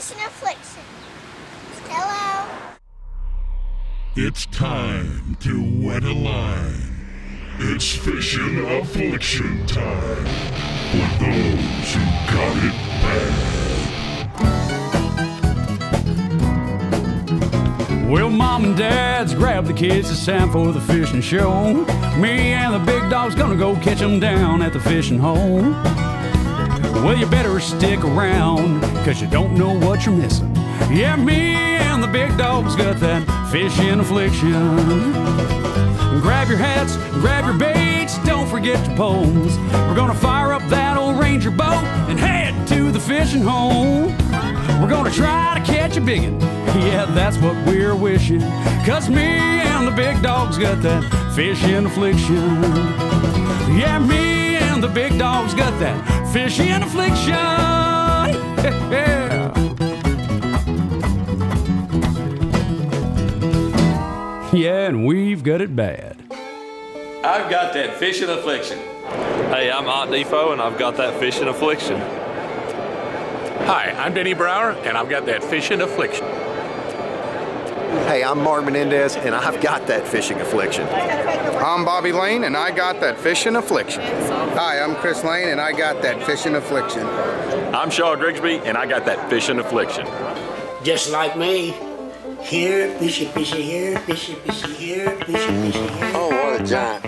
Fishin' Affliction. Hello. It's time to wet a line. It's Fishin' Affliction time for those who got it bad. Well, mom and dad's grabbed the kids, it's time for the fishing show. Me and the big dog's gonna go catch them down at the fishing hole. Well, you better stick around, cause you don't know what you're missing. Yeah, me and the big dog's got that fishing affliction. Grab your hats, grab your baits, don't forget your poles. We're gonna fire up that old Ranger boat and head to the fishing hole. We're gonna try to catch a biggin', yeah, that's what we're wishing. Cause me and the big dog's got that fishing affliction. Yeah, me and the big dog's got that fishing affliction. Yeah. Yeah, and we've got it bad. I've got that fishing affliction. Hey, I'm Art Defo, and I've got that fishing affliction. Hi, I'm Denny Brower, and I've got that fishing affliction. Hey, I'm Mark Menendez, and I've got that fishing affliction. I'm Bobby Lane, and I got that fishing affliction. Hi, I'm Chris Lane, and I got that fishing affliction. I'm Shaw Grigsby, and I got that fishing affliction. Just like me. Here, fishy, fishy here, fishy, fishy here, fishy, fishy here. Oh, what a giant.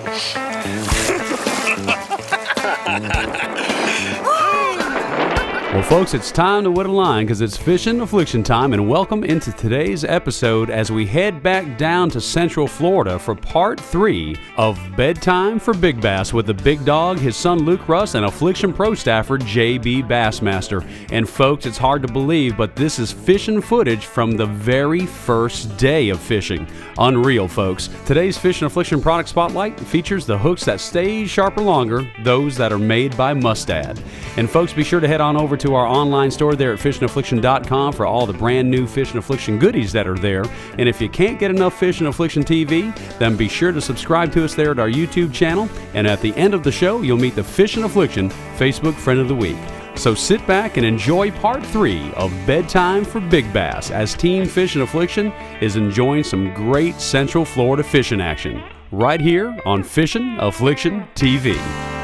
Well, folks, it's time to wet a line because it's fishing affliction time, and welcome into today's episode as we head back down to Central Florida for part 3 of Bedtime for Big Bass with the big dog, his son Luke Russ, and Affliction Pro Staffer JB Bassmaster. And folks, it's hard to believe, but this is fishing footage from the very first day of fishing. Unreal, folks. Today's Fishing Affliction product spotlight features the hooks that stay sharper longer, those that are made by Mustad. And folks, be sure to head on over to our online store there at fishingaffliction.com for all the brand new Fishing Affliction goodies that are there. And if you can't get enough Fishing Affliction TV, then be sure to subscribe to us there at our YouTube channel. And at the end of the show, you'll meet the Fishing Affliction Facebook Friend of the Week. So sit back and enjoy part 3 of Bedtime for Big Bass as Team Fishing Affliction is enjoying some great Central Florida fishing action right here on Fishing Affliction TV.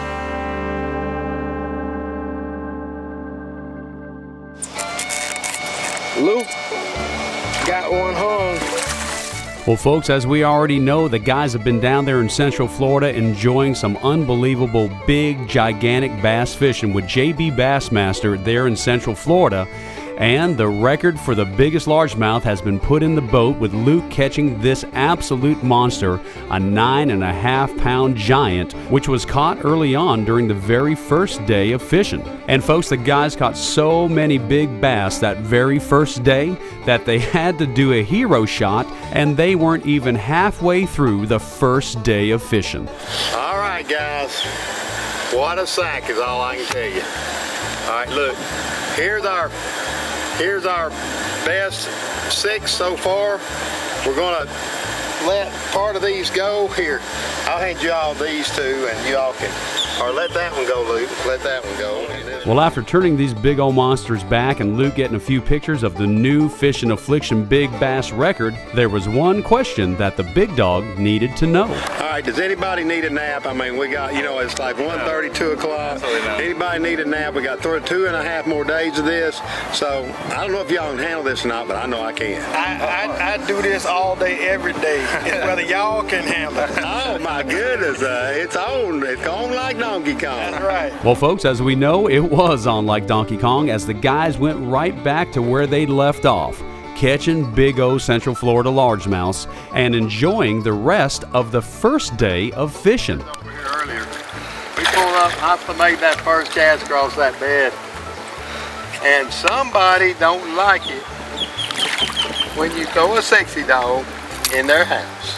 Luke got one hung. Well, folks, as we already know, the guys have been down there in Central Florida enjoying some unbelievable big, gigantic bass fishing with JB Bassmaster there in Central Florida. And the record for the biggest largemouth has been put in the boat with Luke catching this absolute monster, a 9.5-pound giant, which was caught early on during the very first day of fishing. And folks, the guys caught so many big bass that very first day that they had to do a hero shot, and they weren't even halfway through the first day of fishing. All right, guys. What a sack is all I can tell you. All right, look. Here's our best 6 so far. We're gonna let part of these go. Here, I'll hand you all these two, and you all can, or let that one go, Luke. Let that one go. Well, after turning these big old monsters back and Luke getting a few pictures of the new Fishing Affliction Big Bass record, there was one question that the big dog needed to know. All right, does anybody need a nap? I mean, we got, you know, it's like 1:30, 2 o'clock. Anybody need a nap? We got 2.5 more days of this. So I don't know if y'all can handle this or not, but I know I can. I do this all day, every day. It's whether y'all can handle it. Oh my goodness, it's on. It's on like Donkey Kong. That's right. Well, folks, as we know, it was on like Donkey Kong as the guys went right back to where they left off, catching big O Central Florida largemouths and enjoying the rest of the first day of fishing. Over here earlier, we pulled up. I made that first cast across that bed, and somebody don't like it when you throw a sexy dog in their house.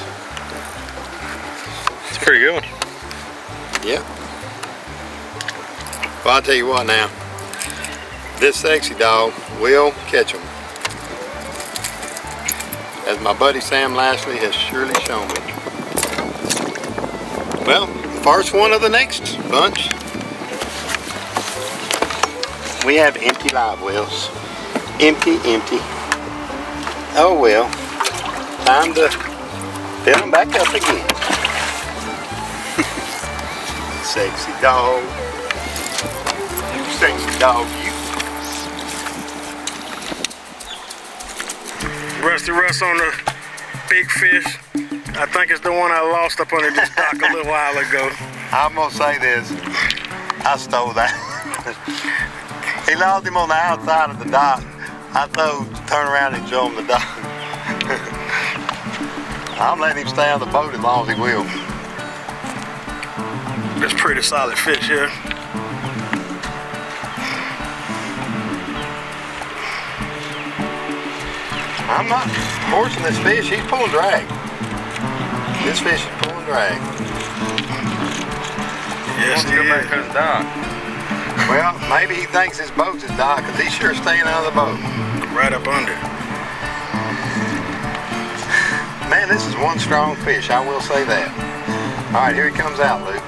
It's a pretty good one. Yep. Well, I'll tell you what now. This sexy dog will catch them, as my buddy Sam Lashley has surely shown me. Well, first one of the next bunch. We have empty live wells. Empty, empty. Oh well. Time to fill them back up again. Sexy dog. You sexy dog, you. Rusty Russ on the big fish. I think it's the one I lost up under this dock a little while ago. I'm gonna say this. I stole that. He lost him on the outside of the dock. I thought, turn around and show him the dock. I'm letting him stay on the boat as long as he will. That's pretty solid fish here. I'm not forcing this fish. He's pulling drag. This fish is pulling drag. Yes, he is. To the dock. Well, maybe he thinks his boat's his dock because he's sure staying out of the boat. Right up under. Man, this is one strong fish. I will say that. All right, here he comes out, Luke.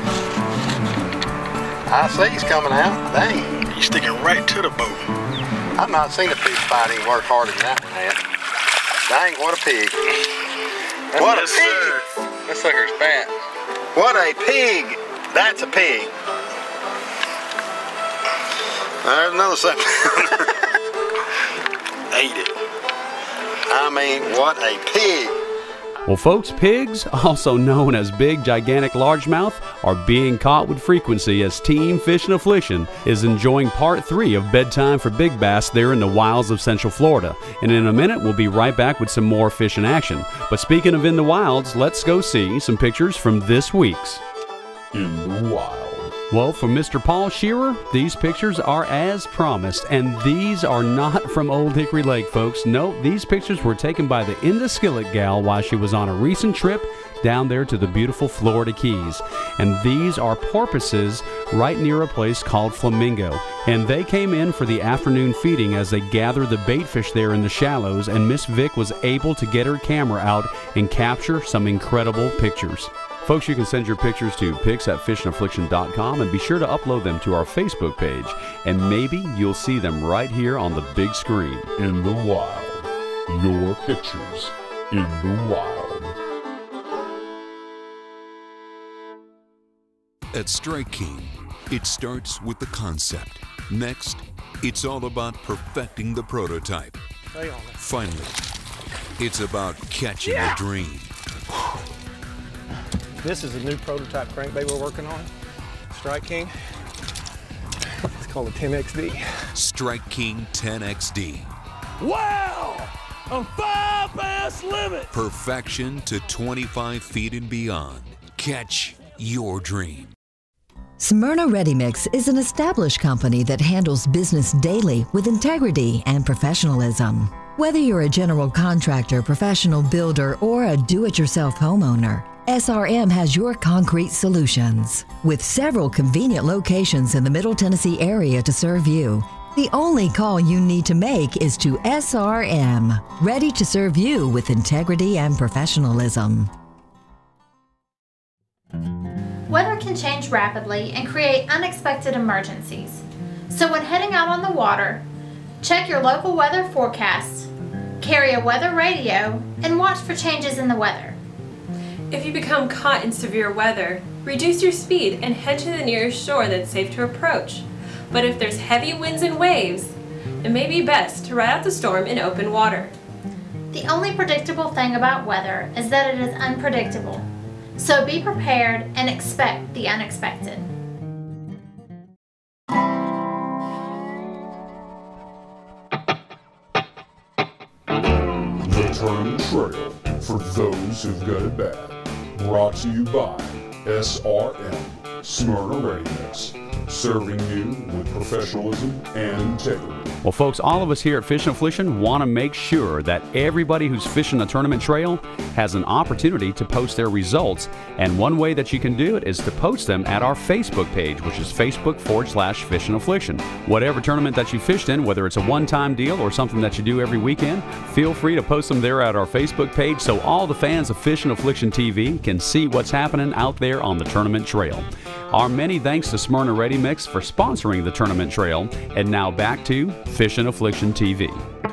I see he's coming out. Dang. He's sticking right to the boat. I've not seen a fish fighting work harder than that one yet. Dang, what a pig. What a pig. That sucker's fat. What a pig. That's a pig. There's another sucker. Ate it. I mean, what a pig. Well, folks, pigs, also known as big, gigantic largemouth, are being caught with frequency as Team Fishin' Affliction is enjoying part 3 of Bedtime for Big Bass there in the wilds of Central Florida. And in a minute, we'll be right back with some more fishing action. But speaking of in the wilds, let's go see some pictures from this week's In the Wild. Well, from Mr. Paul Shearer, these pictures are as promised, and these are not from Old Hickory Lake, folks. No, these pictures were taken by the Skillet gal while she was on a recent trip down there to the beautiful Florida Keys. And these are porpoises right near a place called Flamingo. And they came in for the afternoon feeding as they gathered the bait fish there in the shallows, and Miss Vic was able to get her camera out and capture some incredible pictures. Folks, you can send your pictures to pics@fishandaffliction.com and be sure to upload them to our Facebook page. And maybe you'll see them right here on the big screen. In the Wild. Your pictures in the wild. At Strike King, it starts with the concept. Next, it's all about perfecting the prototype. Finally, it's about catching a dream. This is a new prototype crankbait we're working on. Strike King. It's called a 10XD. Strike King 10XD. Wow! A 5-bass limit! Perfection to 25 feet and beyond. Catch your dream. Smyrna Ready Mix is an established company that handles business daily with integrity and professionalism. Whether you're a general contractor, professional builder, or a do-it-yourself homeowner, SRM has your concrete solutions. With several convenient locations in the Middle Tennessee area to serve you, the only call you need to make is to SRM, ready to serve you with integrity and professionalism. Weather can change rapidly and create unexpected emergencies. So when heading out on the water, check your local weather forecast, carry a weather radio, and watch for changes in the weather. If you become caught in severe weather, reduce your speed and head to the nearest shore that's safe to approach. But if there's heavy winds and waves, it may be best to ride out the storm in open water. The only predictable thing about weather is that it is unpredictable. So be prepared and expect the unexpected. The Tournament Trail for those who've got it bad. Brought to you by SRM, Smyrna Ready Mix, serving you with professionalism and integrity. Well, folks, all of us here at Fishin' Affliction want to make sure that everybody who's fishing the tournament trail has an opportunity to post their results. And one way that you can do it is to post them at our Facebook page, which is Facebook.com/Fishin' Affliction. Whatever tournament that you fished in, whether it's a one-time deal or something that you do every weekend, feel free to post them there at our Facebook page so all the fans of Fishin' Affliction TV can see what's happening out there on the tournament trail. Our many thanks to Smyrna Ready Ready Mix for sponsoring the tournament trail. And now back to Fishin' Affliction TV.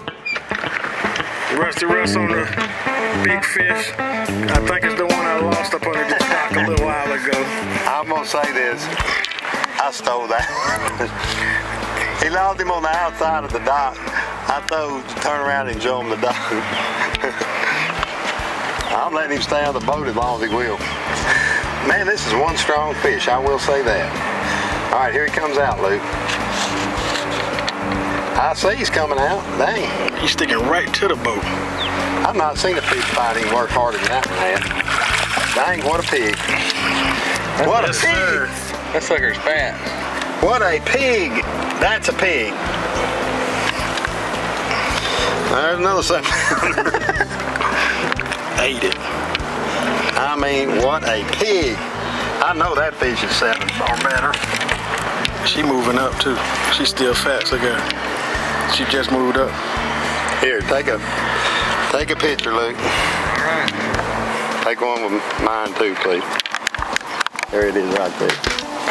Rusty Russ on the big fish. I think it's the one I lost up under this dock a little while ago. I'm gonna say this. I stole that. He lost him on the outside of the dock. I told to turn around and enjoy him the dock. I'm letting him stay on the boat as long as he will. Man, this is one strong fish, I will say that. All right, here he comes out, Luke. I see he's coming out. Dang. He's sticking right to the boat. I've not seen a fish fight him work harder than that man. Dang, what a pig. What a pig. That sucker's fat. What a pig. That's a pig. There's another 7. Ate it. I mean, what a pig. I know that fish is 7 or better. She moving up too. She's still fat, so good. She just moved up. Here, take a picture, Luke. All right. Take one with mine too, please. There it is right there.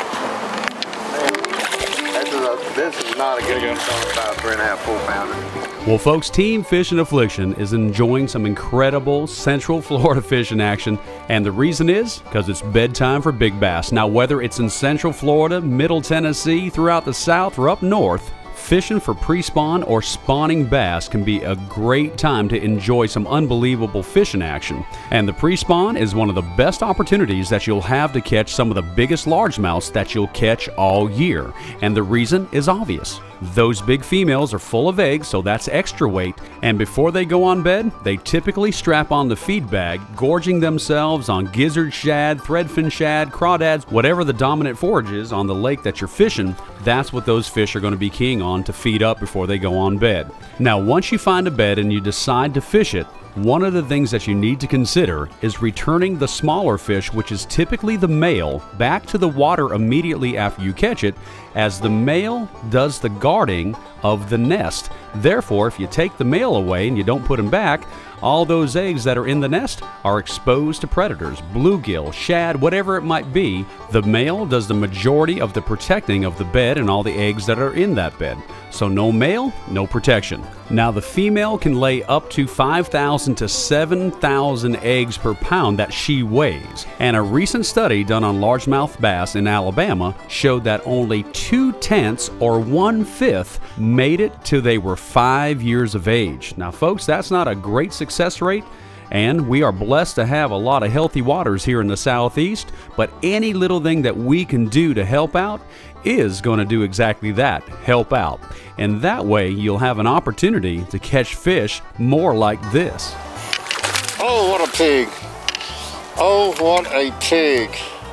This is not a good one, about 3.5, 4 pounder. Well, folks, Team Fishin' Affliction is enjoying some incredible Central Florida fishing action, and the reason is because it's bedtime for big bass. Now, whether it's in Central Florida, Middle Tennessee, throughout the South, or up north, fishing for pre-spawn or spawning bass can be a great time to enjoy some unbelievable fishing action. And the pre-spawn is one of the best opportunities that you'll have to catch some of the biggest largemouths that you'll catch all year. And the reason is obvious. Those big females are full of eggs, so that's extra weight, and before they go on bed, they typically strap on the feed bag, gorging themselves on gizzard shad, threadfin shad, crawdads, whatever the dominant forage is on the lake that you're fishing. That's what those fish are going to be keying on to feed up before they go on bed. Now, once you find a bed and you decide to fish it, one of the things that you need to consider is returning the smaller fish, which is typically the male, back to the water immediately after you catch it, as the male does the guarding of the nest. Therefore, if you take the male away and you don't put him back, all those eggs that are in the nest are exposed to predators, bluegill, shad, whatever it might be. The male does the majority of the protecting of the bed and all the eggs that are in that bed. So no male, no protection. Now the female can lay up to 5,000 to 7,000 eggs per pound that she weighs. And a recent study done on largemouth bass in Alabama showed that only 2/10 or 1/5 made it till they were 5 years of age. Now folks, that's not a great success rate, and we are blessed to have a lot of healthy waters here in the Southeast, but any little thing that we can do to help out is going to do exactly that, help out. And that way you'll have an opportunity to catch fish more like this. Oh, what a pig. Oh, what a pig.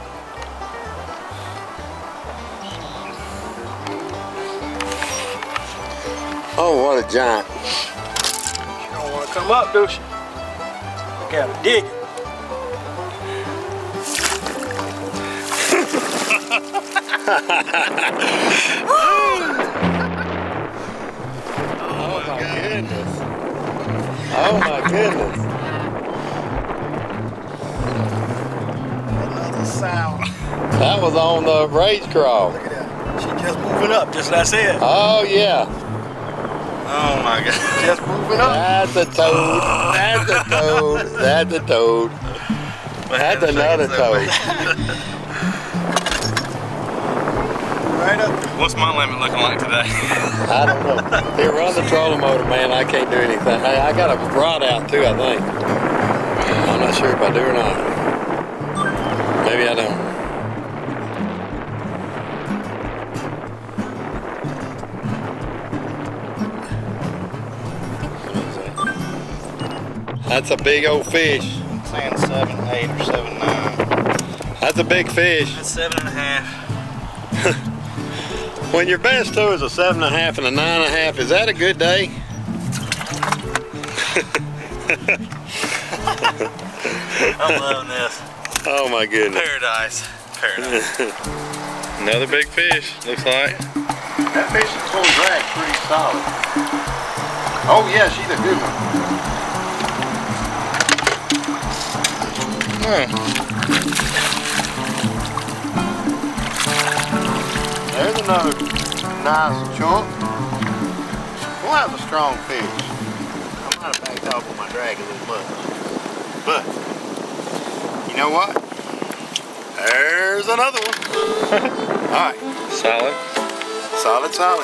Oh, what a giant. She don't want to come up, do she? Gotta dig it. Oh my goodness. Oh my goodness. Another sow. That was on the race crawl. Look at that. She just moving up, just like I said. Oh yeah. Oh my God. Just moving up. That's a toad. That's a toad. That's a toad. That's another toad. Right up. What's my limit looking like today? I don't know. Here, run the trolling motor, man. I can't do anything. Hey, I got a rod out too, I think. I'm not sure if I do or not. Maybe I don't. That's a big old fish. I'm saying 7.8 or 7.9. That's a big fish. That's 7.5. When your best tow is a 7.5 and a 9.5, is that a good day? I'm loving this. Oh my goodness. Paradise. Paradise. Another big fish, looks like. That fish is full drag pretty solid. Oh yeah, she's a good one. another nice chunk. Well, that was a strong fish. I might have backed off on my drag a little much. But, you know what? There's another one. All right. Solid. Solid, solid.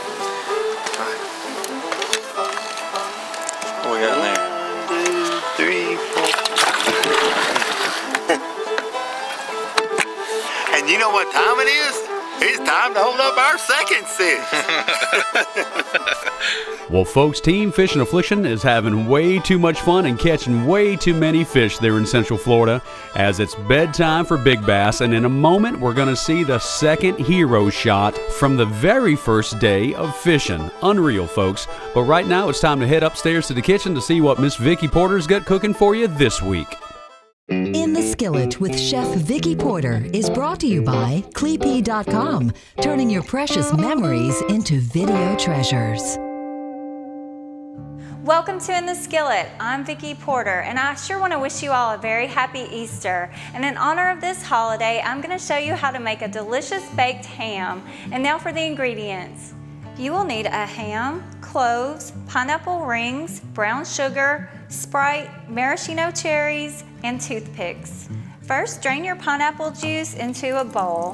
What we got in there? 1, 2, 3, 4. And you know what time it is? It's time to hold up our second fish. Well, folks, Team Fishin' Affliction is having way too much fun and catching way too many fish there in Central Florida, as it's bedtime for Big Bass, and in a moment we're going to see the second hero shot from the very first day of fishing. Unreal, folks. But right now it's time to head upstairs to the kitchen to see what Miss Vicki Porter's got cooking for you this week. In the Skillet with Chef Vicki Porter is brought to you by Cleep.com, turning your precious memories into video treasures. Welcome to In the Skillet. I'm Vicki Porter, and I sure want to wish you all a very happy Easter. And in honor of this holiday, I'm going to show you how to make a delicious baked ham. And now for the ingredients. You will need a ham, cloves, pineapple rings, brown sugar, Sprite, maraschino cherries, and toothpicks. First, drain your pineapple juice into a bowl.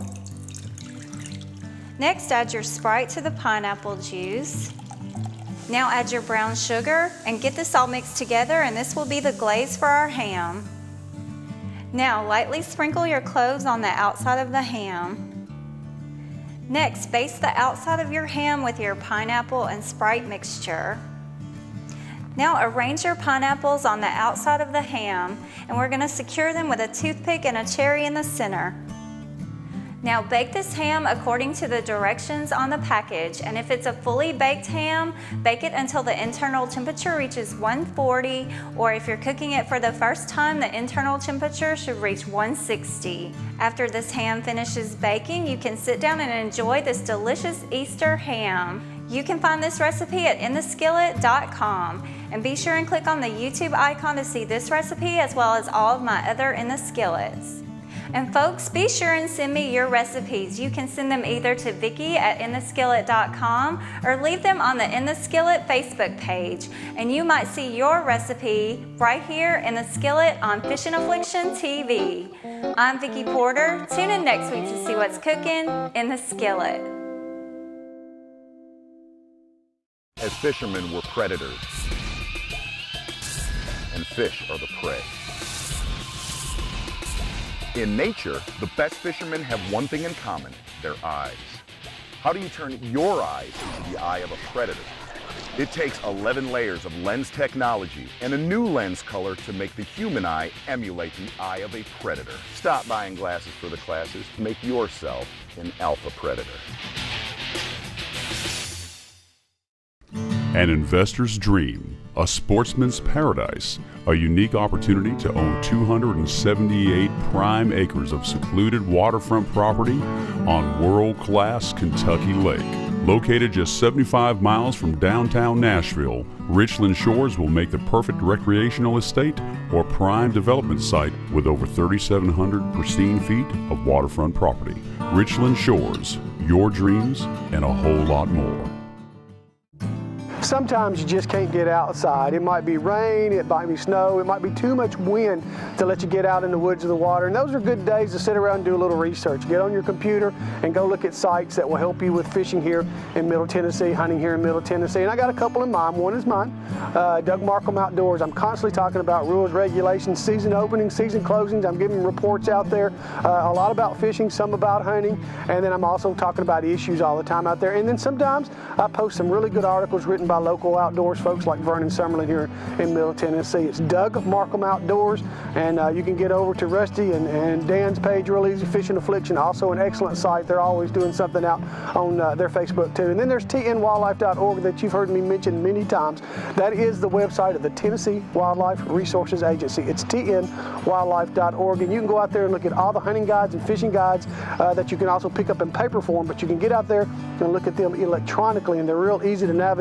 Next, add your Sprite to the pineapple juice. Now add your brown sugar and get this all mixed together, and this will be the glaze for our ham. Now lightly sprinkle your cloves on the outside of the ham. Next, baste the outside of your ham with your pineapple and Sprite mixture. Now arrange your pineapples on the outside of the ham, and we're going to secure them with a toothpick and a cherry in the center. Now bake this ham according to the directions on the package, and if it's a fully baked ham, bake it until the internal temperature reaches 140, or if you're cooking it for the first time, the internal temperature should reach 160. After this ham finishes baking, you can sit down and enjoy this delicious Easter ham. You can find this recipe at intheskillet.com, and be sure and click on the YouTube icon to see this recipe as well as all of my other In the Skillets. And folks, be sure and send me your recipes. You can send them either to Vicki at intheskillet.com or leave them on the In the Skillet Facebook page, and you might see your recipe right here in the Skillet on Fishin' Affliction TV. I'm Vicki Porter. Tune in next week to see what's cooking in the Skillet. As fishermen, we're predators, and fish are the prey. In nature, the best fishermen have one thing in common: their eyes. How do you turn your eyes into the eye of a predator? It takes 11 layers of lens technology and a new lens color to make the human eye emulate the eye of a predator. Stop buying glasses for the classes. Make yourself an alpha predator. An investor's dream, a sportsman's paradise, a unique opportunity to own 278 prime acres of secluded waterfront property on world-class Kentucky Lake. Located just 75 miles from downtown Nashville, Richland Shores will make the perfect recreational estate or prime development site with over 3,700 pristine feet of waterfront property. Richland Shores, your dreams and a whole lot more. Sometimes you just can't get outside. It might be rain, it might be snow, it might be too much wind to let you get out in the woods or the water. And those are good days to sit around and do a little research. Get on your computer and go look at sites that will help you with fishing here in Middle Tennessee, hunting here in Middle Tennessee. And I got a couple in mind. One is mine, Doug Markham Outdoors. I'm constantly talking about rules, regulations, season openings, season closings. I'm giving reports out there, a lot about fishing, some about hunting, and then I'm also talking about issues all the time out there. And then sometimes I post some really good articles written by local outdoors folks like Vernon Summerlin here in Middle Tennessee. It's Doug Markham Outdoors, and you can get over to Rusty and Dan's page real easy. Fishin' Affliction, also an excellent site. They're always doing something out on their Facebook too. And then there's tnwildlife.org that you've heard me mention many times. That is the website of the Tennessee Wildlife Resources Agency. It's tnwildlife.org, and you can go out there and look at all the hunting guides and fishing guides that you can also pick up in paper form, but you can get out there and look at them electronically, and they're real easy to navigate now.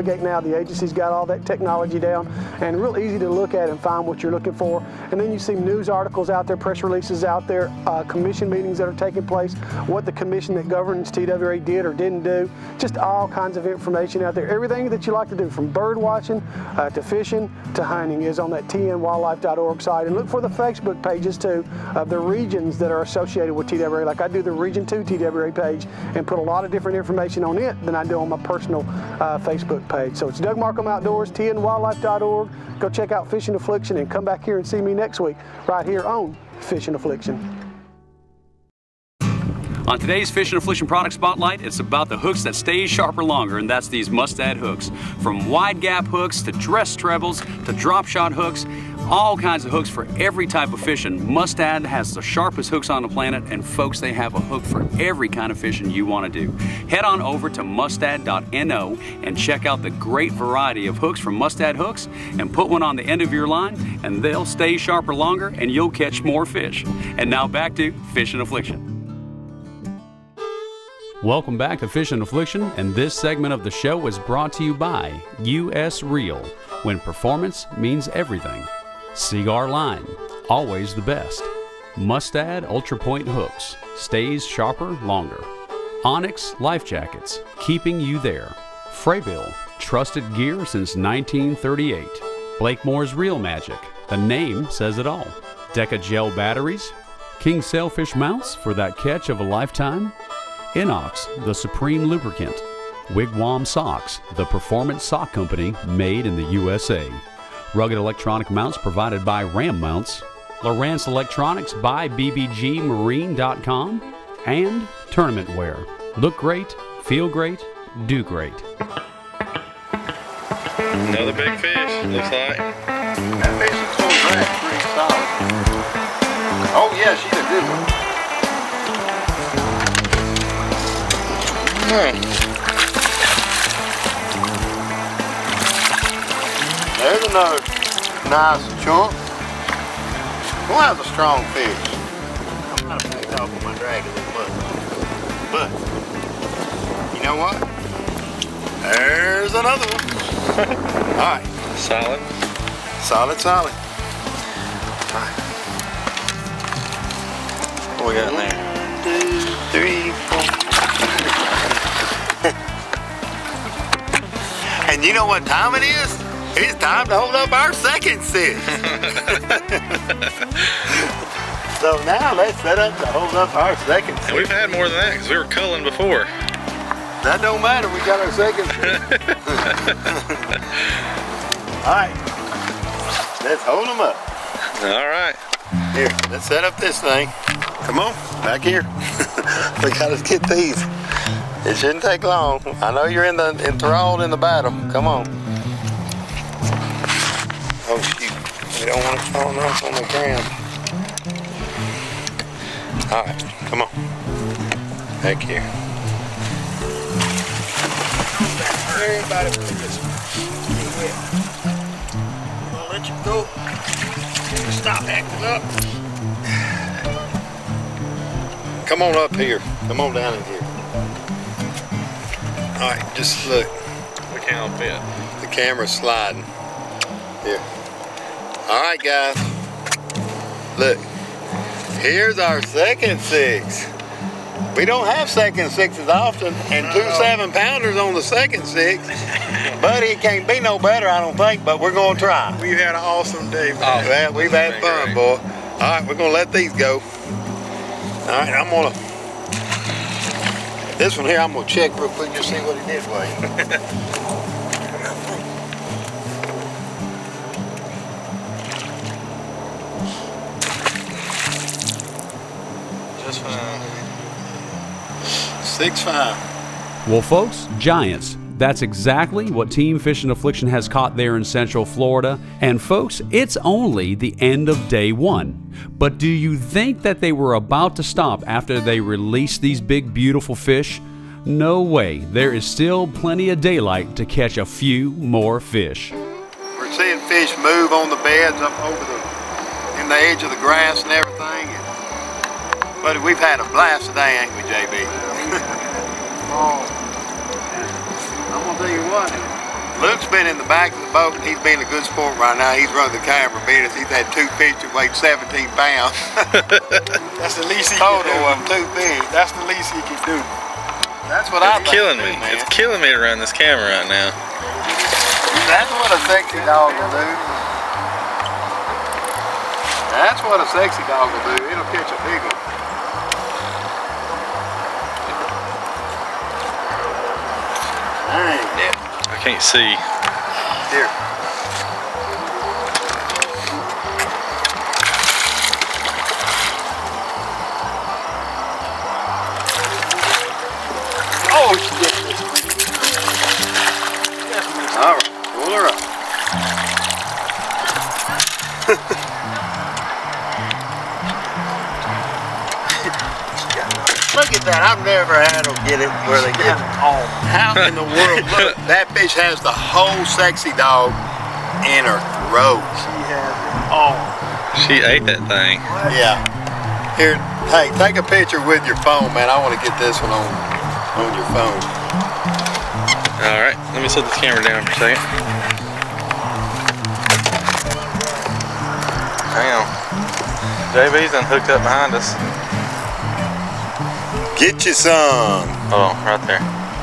The agency's got all that technology down and real easy to look at and find what you're looking for. And then you see news articles out there, press releases out there, commission meetings that are taking place, what the commission that governs TWA did or didn't do, just all kinds of information out there. Everything that you like to do, from bird watching to fishing to hunting, is on that tnwildlife.org site. And look for the Facebook pages too of the regions that are associated with TWA. Like I do the Region 2 TWA page and put a lot of different information on it than I do on my personal Facebook page. So it's Doug Markham Outdoors, tnwildlife.org. Go check out Fishin' Affliction and come back here and see me next week right here on Fishin' Affliction. On today's Fishin' Affliction product spotlight, it's about the hooks that stay sharper longer, and that's these Mustad hooks. From wide gap hooks to dress trebles to drop shot hooks, all kinds of hooks for every type of fishing. Mustad has the sharpest hooks on the planet, and folks, they have a hook for every kind of fishing you want to do. Head on over to mustad.no and check out the great variety of hooks from Mustad Hooks, and put one on the end of your line and they'll stay sharper longer and you'll catch more fish. And now back to Fishin' Affliction. Welcome back to Fishin' Affliction, and this segment of the show is brought to you by US Reel, when performance means everything. Cigar Line, always the best. Mustad Ultra Point Hooks, stays sharper longer. Onyx Life Jackets, keeping you there. Fraybill, trusted gear since 1938. Blakemore's Reel Magic, the name says it all. Deca Gel Batteries, King Sailfish Mounts for that catch of a lifetime. Inox, the supreme lubricant. Wigwam Socks, the performance sock company made in the USA. Rugged electronic mounts provided by Ram Mounts. Lowrance Electronics by bbgmarine.com. And tournament wear. Look great, feel great, do great. Another big fish, looks like. That fish is full drag, pretty solid. Oh yeah, she's a good one. There's another nice chunk. Well, that was a strong fish. I'm not backed off on my drag a little much. But, you know what? There's another one. Alright. Solid. Solid, solid. Alright. What we got in there? 1, 2, 3, 4. And you know what time it is? It's time to hold up our second fish. So now let's set up to hold up our second fish. And we've had more than that because we were culling before. That don't matter, we got our second fish. Alright, let's hold them up. Alright. Here, let's set up this thing. Come on, back here. We gotta get these. It shouldn't take long. I know you're enthralled in the battle. Come on. Oh shoot, we don't want it falling off on the ground. All right, come on. Back here. Everybody put this one. I'm gonna let you go. Stop acting up. Come on up here. Come on down in here. All right, just look. We can't help it. The camera's sliding. Here. All right, guys. Look. Here's our second six. We don't have second sixes often, and 2 7-pounders on the second six. But it can't be no better, I don't think, but we're going to try. We had an awesome day, man. Well, we've had fun, boy. All right, we're going to let these go. All right, I'm going to... This one here, I'm going to check real quick to see what he did weigh. Just fine. 6'5". Well, folks, giants. That's exactly what Team Fishin' Affliction has caught there in Central Florida. And folks, it's only the end of day 1. But do you think that they were about to stop after they released these big, beautiful fish? No way. There is still plenty of daylight to catch a few more fish. We're seeing fish move on the beds up over in the edge of the grass and everything. But we've had a blast today, ain't we, JB? Oh. I'm gonna tell you what, Luke's been in the back of the boat, and he's being a good sport right now. He's running the camera business. He's had 2 fish that weighed 17 pounds. That's the least he can do. Total of 2 fish. That's the least he can do. That's what I think. It's killing me. It's killing me to run this camera right now. That's what a sexy dog will do. That's what a sexy dog will do. It'll catch a big one. Dang. I can't see. Here. Oh, shit. All right, pull her up. Look at that. I've never had them get it where they get it all. How in the world? Look, that fish has the whole sexy dog in her throat. She has it all. She ate that thing. Yeah. Here, hey, take a picture with your phone, man. I want to get this one on your phone. All right, let me set this camera down for a second. Hang on. JB's done hooked up behind us. Get you some. Hold on, right there.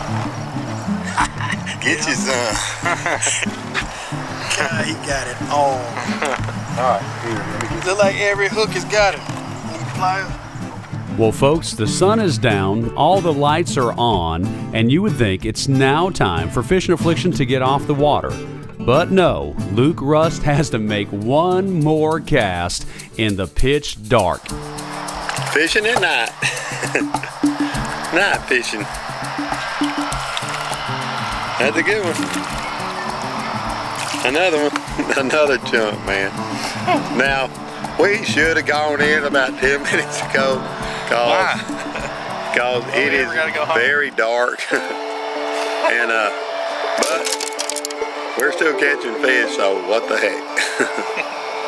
Get you some. God, he got it all. All right, here. Look like every hook has got it. Pliers. Well, folks, the sun is down, all the lights are on, and you would think it's now time for Fishin' Affliction to get off the water. But no, Luke Rust has to make one more cast in the pitch dark. Fishing at night. Night fishing. That's a good one. Another one. Another chunk, man. Now, we should have gone in about 10 minutes ago because it is very dark. And but we're still catching fish, so what the heck.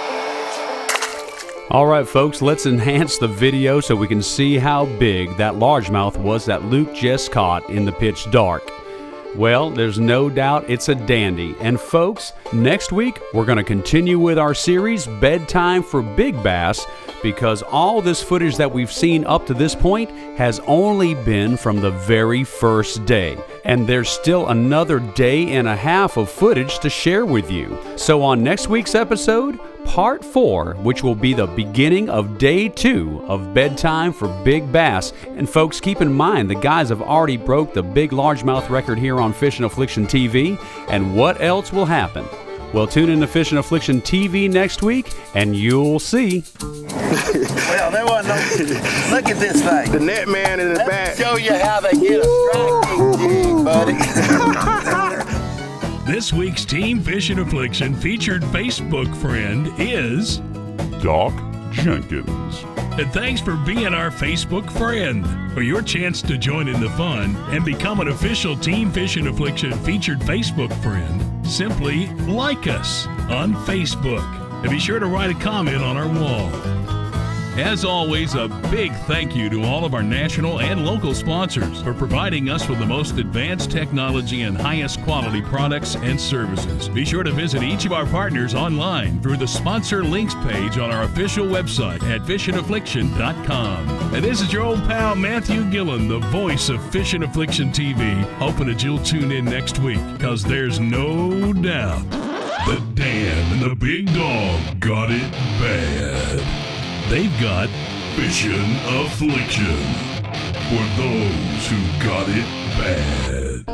All right, folks, let's enhance the video so we can see how big that largemouth was that Luke just caught in the pitch dark. Well, there's no doubt it's a dandy. And folks, next week we're going to continue with our series, Bedtime for Big Bass, because all this footage that we've seen up to this point has only been from the very first day. And there's still another day and a half of footage to share with you. So on next week's episode, Part 4, which will be the beginning of Day 2 of Bedtime for Big Bass. And folks, keep in mind, the guys have already broke the big largemouth record here on Fishin' Affliction TV. And what else will happen? Well, tune in to Fishin' Affliction TV next week, and you'll see. Well, there wasn't no... Look at this thing. The net man in the back. Show you how they get a striking jig, buddy. This week's Team Fishin' Affliction featured Facebook friend is Doc Jenkins. And thanks for being our Facebook friend. For your chance to join in the fun and become an official Team Fishin' Affliction featured Facebook friend, simply like us on Facebook. And be sure to write a comment on our wall. As always, a big thank you to all of our national and local sponsors for providing us with the most advanced technology and highest quality products and services. Be sure to visit each of our partners online through the sponsor links page on our official website at fishingaffliction.com. And this is your old pal Matthew Gillen, the voice of Fishin' Affliction TV, hoping that you'll tune in next week, because there's no doubt that Dan and the Big Dog got it bad. They've got Fishin' Affliction for those who got it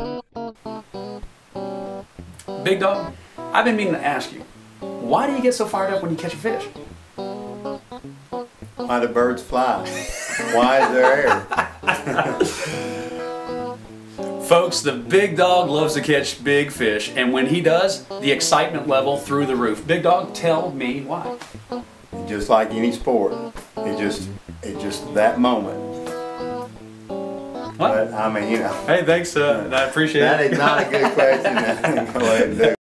bad. Big Dog, I've been meaning to ask you, why do you get so fired up when you catch a fish? Why do birds fly? Why is there air? Folks, the Big Dog loves to catch big fish, and when he does, the excitement level through the roof. Big Dog, tell me why. Just like any sport, it's just that moment. What? But I mean, you know. Hey, thanks. I appreciate it. That is not a good question. Go ahead and do.